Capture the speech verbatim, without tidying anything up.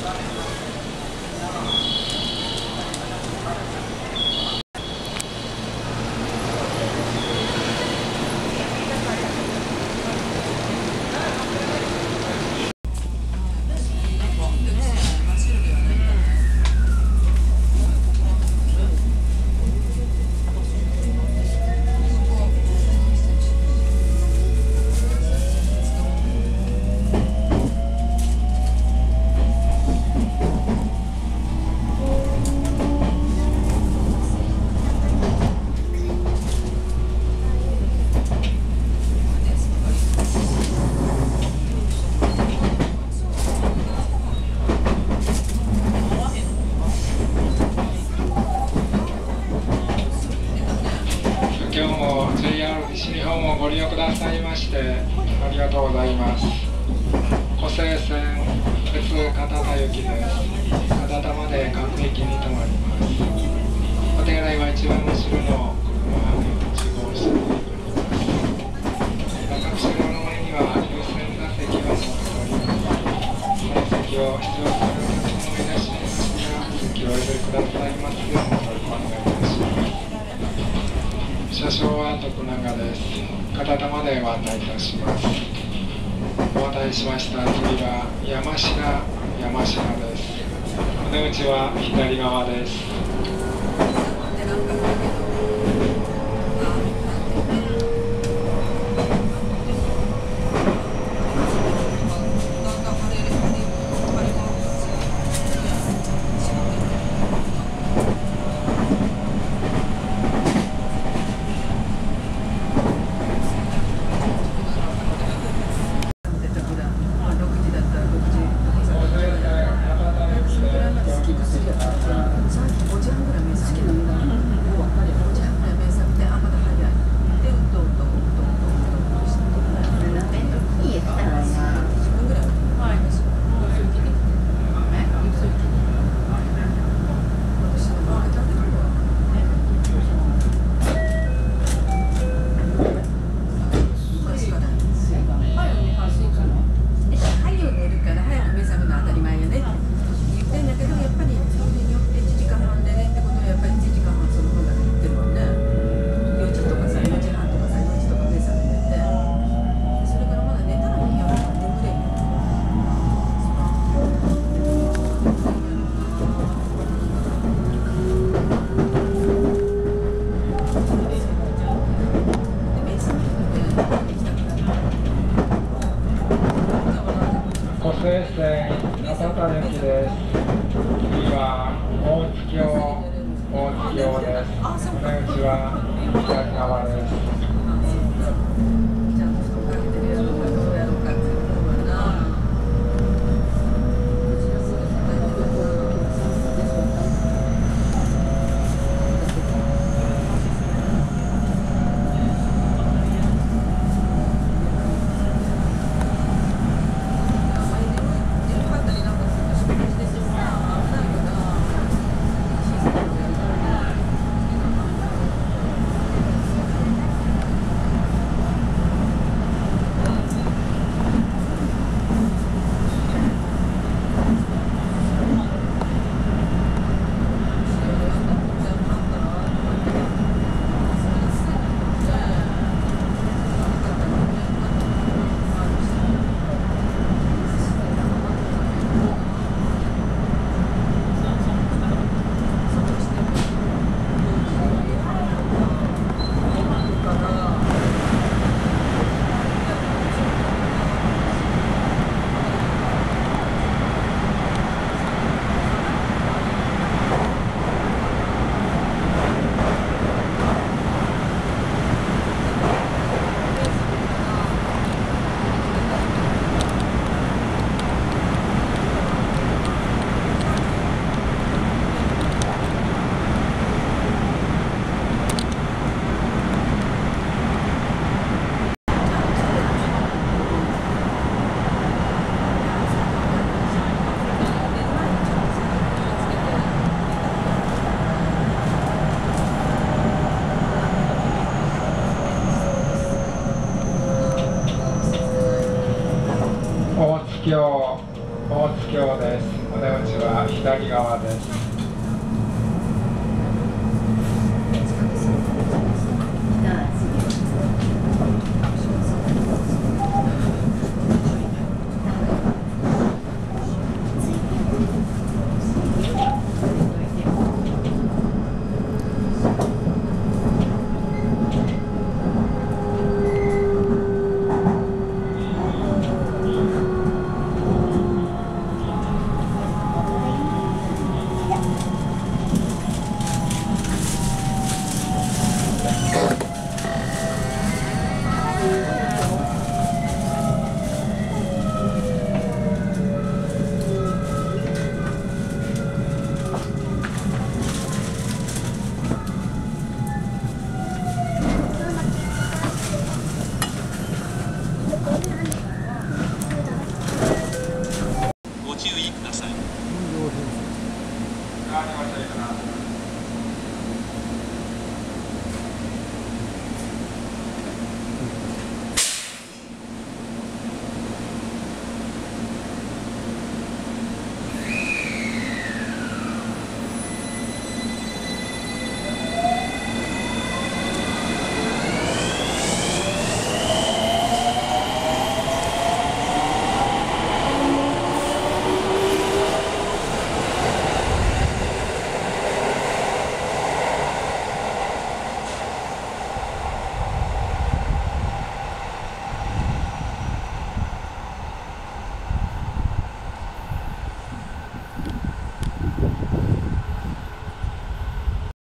西日本をご利用くださいましてありがとうございます。湖西線別片田行きです。片田まで各駅に停まります。お手洗いは一番後ろの車いち号車になります。各車両の前には優先座席を設けております。この席を必要とするお客様いらっしゃいましたら席をお譲りくださいますようお願いいたします。車掌は徳永です。片田までご案内いたします。お待たせしました。次は山科、山科です。お出口は左側です。湖西線博多行きです。次は大津峡、大津峡です。お出口は左側です。 津峡です。お出口は左側です。